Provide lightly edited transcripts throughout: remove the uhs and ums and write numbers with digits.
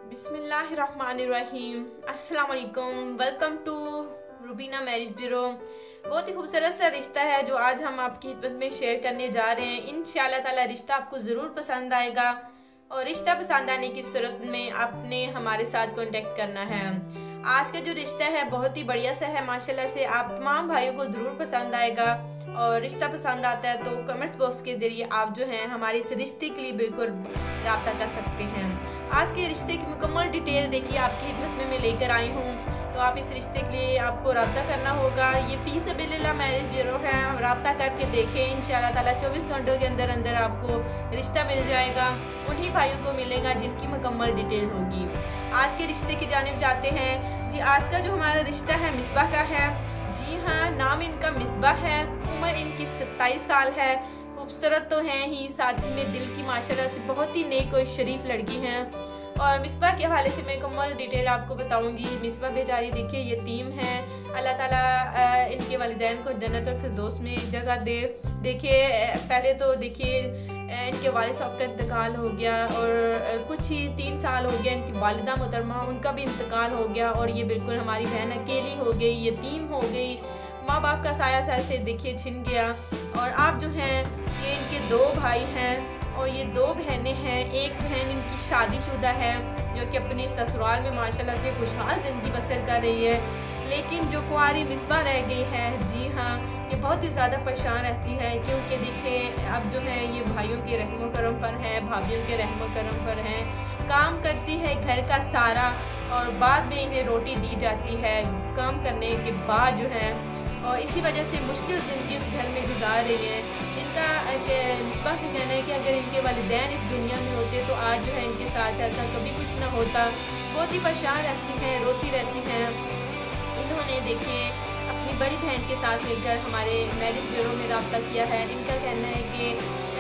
बिस्मिल्लाहिर्रहमानिर्रहीम, अस्सलाम वालेकुम। Welcome to Rubina marriage bureau. बहुत ही खूबसूरत सा रिश्ता है जो आज हम आपकी खिदमत में शेयर करने जा रहे हैं। इंशाअल्लाह ताला रिश्ता आपको ज़रूर पसंद आएगा और रिश्ता पसंद आने की सूरत में आपने हमारे साथ कांटेक्ट करना है। आज का जो रिश्ता है बहुत ही बढ़िया सा है माशाल्लाह से, आप तमाम भाइयों को ज़रूर पसंद आएगा। और रिश्ता पसंद आता है तो कमेंट्स बॉक्स के जरिए आप जो है हमारे इस रिश्ते के लिए बिल्कुल रब्ता कर सकते हैं। आज के रिश्ते की मुकम्मल डिटेल देखिए आपकी खिदमत में मैं लेकर आई हूँ, तो आप इस रिश्ते के लिए आपको रब्ता करना होगा। ये फी सबिलिल्लाह मैरिज ब्यूरो है, रब्ता करके देखें। इंशाअल्लाह ताला 24 घंटों के अंदर अंदर आपको रिश्ता मिल जाएगा। उन्हीं भाइयों को मिलेगा जिनकी मुकम्मल डिटेल होगी। आज के रिश्ते की जानिब जाते हैं जी। आज का जो हमारा रिश्ता है मिसबाह का है। जी हाँ, नाम इनका मिसबाह है, उम्र इनकी 27 साल है। खूबसूरत तो हैं ही, साथ ही में दिल की माशाल्लाह से बहुत ही नेक और शरीफ लड़की हैं। और मिसबाह के हवाले से मैं मुकम्मल डिटेल आपको बताऊंगी। मिसबाह बेचारी देखिए यतीम है, अल्लाह ताला इनके वालिदैन को जन्नतुल फिरदौस में जगह दे। देखिए पहले तो देखिए इनके वालिद साहब का इंतकाल हो गया और कुछ ही 3 साल हो गया इनकी वालिदा मोहतरमा, उनका भी इंतकाल हो गया और ये बिल्कुल हमारी बहन अकेली हो गई, यतीम हो गई। माँ बाप का साया सर से देखिए छिन गया। और आप जो हैं ये इनके 2 भाई हैं और ये 2 बहनें हैं। एक बहन इनकी शादीशुदा है जो कि अपने ससुराल में माशाल्लाह से खुशहाल ज़िंदगी बसर कर रही है। लेकिन जो कुंवारी मिसबाह रह गई है, जी हाँ, ये बहुत ही ज़्यादा परेशान रहती है क्योंकि देखिए अब जो है ये भाइयों के रहमो करम पर है, भाभीयों के रहमो करम पर है। काम करती है घर का सारा और बाद में इन्हें रोटी दी जाती है काम करने के बाद जो है, और इसी वजह से मुश्किल ज़िंदगी उस घर में गुजार रही है। इनका मिसबाह का कहना है कि अगर इनके वालिदैन इस दुनिया में होते तो आज जो है इनके साथ ऐसा कभी कुछ ना होता। बहुत ही परेशान रहती हैं, रोती रहती हैं। इन्होंने देखिए अपनी बड़ी बहन के साथ मिलकर हमारे मैरिज ब्यूरो में रब्ता किया है। इनका कहना है कि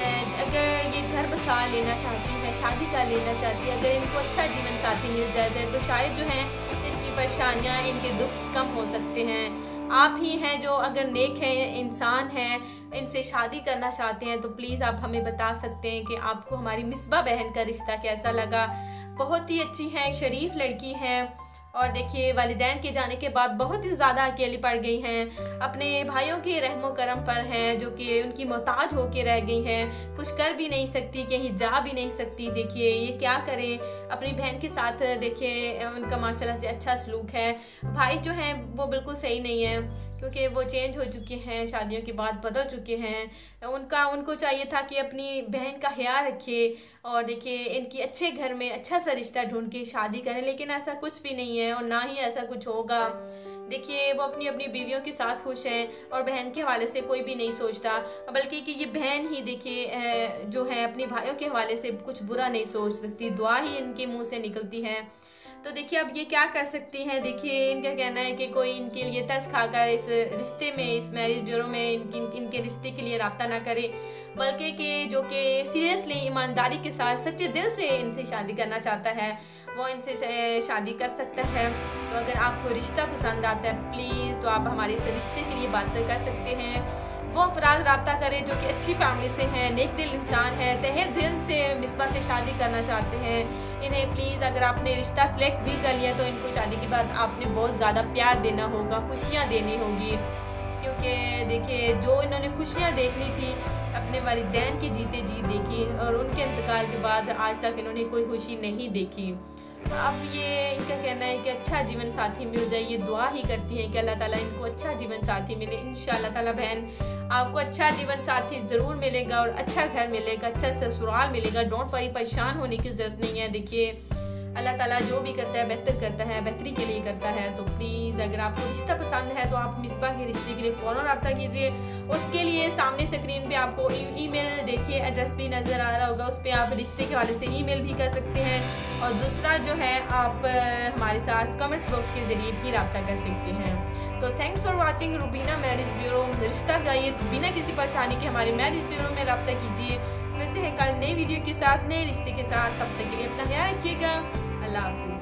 अगर ये घर बसा लेना चाहती है, शादी कर लेना चाहती है, अगर इनको अच्छा जीवन साथी मिल जाता है तो शायद जो है इनकी परेशानियाँ, इनके दुख कम हो सकते हैं। आप ही हैं जो अगर नेक हैं, इंसान हैं, इनसे शादी करना चाहते हैं तो प्लीज़ आप हमें बता सकते हैं कि आपको हमारी मिसबाह बहन का रिश्ता कैसा लगा। बहुत ही अच्छी हैं, शरीफ लड़की हैं और देखिए वालिदैन के जाने के बाद बहुत ही ज़्यादा अकेली पड़ गई हैं। अपने भाइयों के रहमो करम पर हैं जो कि उनकी मोहताज होके रह गई हैं। कुछ कर भी नहीं सकती, कहीं जा भी नहीं सकती। देखिए ये क्या करें, अपनी बहन के साथ देखिए उनका माशाल्लाह से अच्छा सलूक है। भाई जो हैं वो बिल्कुल सही नहीं है क्योंकि वो चेंज हो चुके हैं, शादियों के बाद बदल चुके हैं। उनको चाहिए था कि अपनी बहन का ख्याल रखे और देखिए इनकी अच्छे घर में अच्छा सा रिश्ता ढूंढ के शादी करें, लेकिन ऐसा कुछ भी नहीं है और ना ही ऐसा कुछ होगा। देखिए वो अपनी अपनी बीवियों के साथ खुश हैं और बहन के हवाले से कोई भी नहीं सोचता, बल्कि कि ये बहन ही देखिए जो है अपने भाइयों के हवाले से कुछ बुरा नहीं सोच सकती, दुआ ही इनके मुँह से निकलती है। तो देखिए अब ये क्या कर सकती हैं। देखिए इनका कहना है कि कोई इनके लिए तरस खाकर इस रिश्ते में, इस मैरिज ब्यूरो में इनके रिश्ते के लिए रब्ता ना करे, बल्कि कि जो कि सीरियसली ईमानदारी के साथ सच्चे दिल से इनसे शादी करना चाहता है वो इनसे शादी कर सकता है। तो अगर आपको रिश्ता पसंद आता है प्लीज़ तो आप हमारे इस रिश्ते के लिए बात कर सकते हैं। वो अफराद रब्ता करें जो कि अच्छी फैमिली से हैं, नेक दिल इंसान है, तहे दिल से मिसबाह से शादी करना चाहते हैं। इन्हें प्लीज़ अगर आपने रिश्ता सिलेक्ट भी कर लिया तो इनको शादी के बाद आपने बहुत ज़्यादा प्यार देना होगा, खुशियाँ देनी होगी, क्योंकि देखिए जो इन्होंने खुशियाँ देखनी थी अपने वालिदैन के जीते जी देखी और उनके इंतकाल के बाद आज तक इन्होंने कोई खुशी नहीं देखी। अब ये इनका कहना है कि अच्छा जीवन साथी मिल जाए। ये दुआ ही करती है कि अल्लाह ताला इनको अच्छा जीवन साथी मिले। इंशाअल्लाह ताला बहन आपको अच्छा जीवन साथी ज़रूर मिलेगा और अच्छा घर मिलेगा, अच्छा ससुराल मिलेगा। डोंट वरी, परेशान होने की ज़रूरत नहीं है। देखिए अल्लाह ताला जो भी करता है बेहतर करता है, बेहतरी के लिए करता है। तो प्लीज़ अगर आपको रिश्ता पसंद है तो आप मिसबाह के रिश्ते के लिए फ़ौरन रब्ता कीजिए। उसके लिए सामने स्क्रीन पे आपको ईमेल देखिए एड्रेस भी नज़र आ रहा होगा, उस पर आप रिश्ते के हवाले से ईमेल भी कर सकते हैं। और दूसरा जो है आप हमारे साथ कमेंट्स बॉक्स के ज़रिए भी रब्ता कर सकते हैं। तो thanks for watching Rubina marriage bureau. रिश्ता चाहिए तो बिना किसी परेशानी के हमारे मैरिज ब्यूरो में रब्ता कीजिए। मिलते हैं कल नई वीडियो के साथ, नए रिश्ते के साथ। तब तक के लिए अपना ख्याल रखिएगा। अल्लाह हाफिज़।